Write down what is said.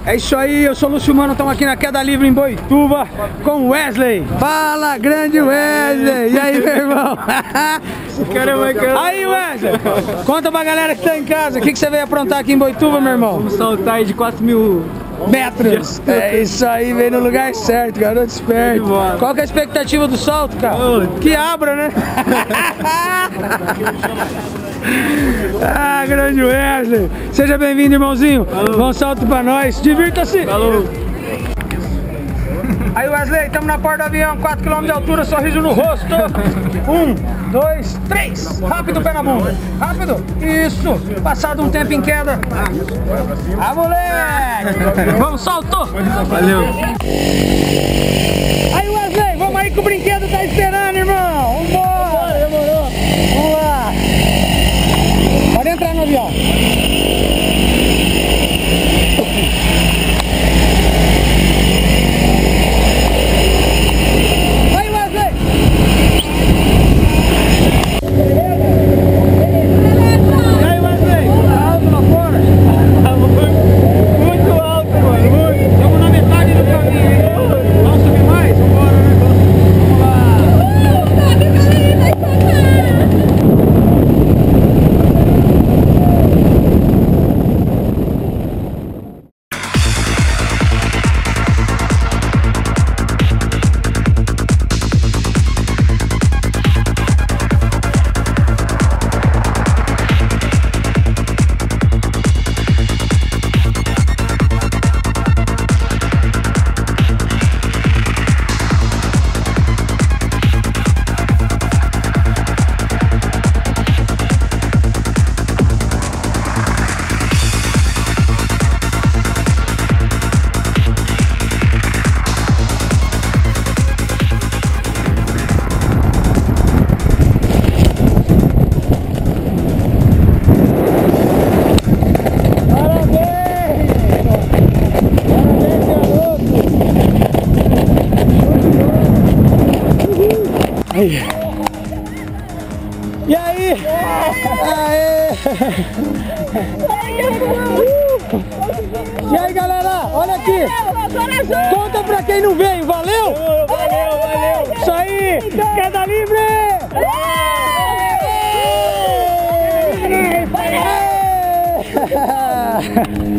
É isso aí, eu sou o Lúcio Mano, estamos aqui na Queda Livre em Boituva com o Wesley. Fala, grande Wesley! E aí, meu irmão? Aí, Wesley! Conta pra galera que tá em casa, o que você veio aprontar aqui em Boituva, meu irmão? Vamos saltar aí de 4.000 metros. É isso aí, veio no lugar certo, garoto esperto. Qual que é a expectativa do salto, cara? Que abra, né? Ah, grande Wesley! Seja bem-vindo, irmãozinho. Bom salto pra nós. Divirta-se! Falou! Aí, Wesley, estamos na porta do avião, 4 km de altura, sorriso no rosto. 1, 2, 3. Rápido, pé na bunda. Rápido. Isso. Passado um tempo em queda. Ah, moleque! Vamos, salto! Valeu! Aí, Wesley, vamos aí que o brinquedo tá esperando, irmão. Vambora! Demorou. Vamos lá. Pode entrar no avião. E aí? Aê! E aí, galera? Olha aqui! Conta pra quem não veio, valeu? Valeu! Isso aí! Queda livre! Aê!